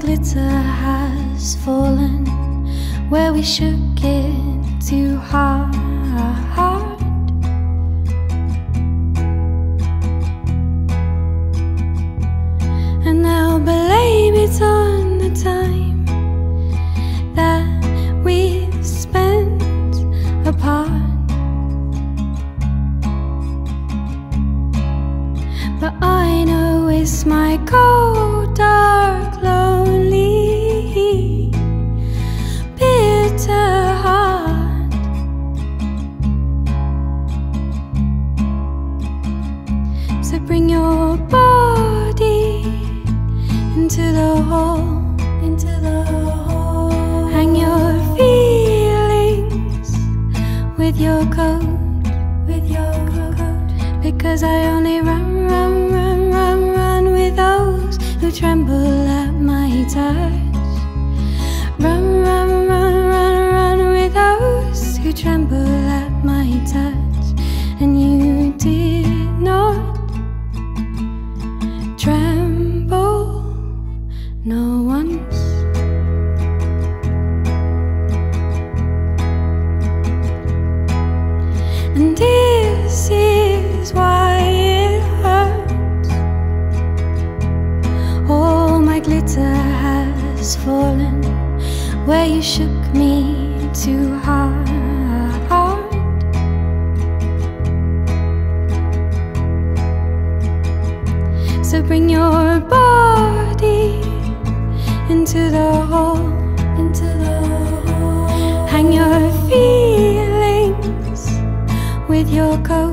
glitter has fallen where we shook it too hard. And they'll blame it on the time that we spent apart. But I know it's my cold, dark, lonely, bitter heart. So bring your body into the hole, hang your feelings with your coat, because I only run with those who tremble at my touch. Run with those who tremble at my touch. And you did not tremble, no once. And this is why it hurts. All my glitter has fallen where you shook me too hard. So bring your body into the hole, hang your feelings with your coat,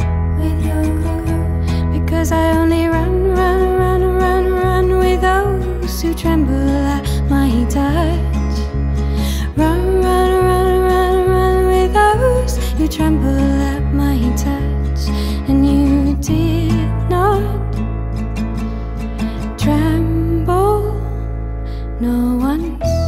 because I only run with those who tremble at my touch. Run with those who tremble at my touch. And you did not tremble, no once.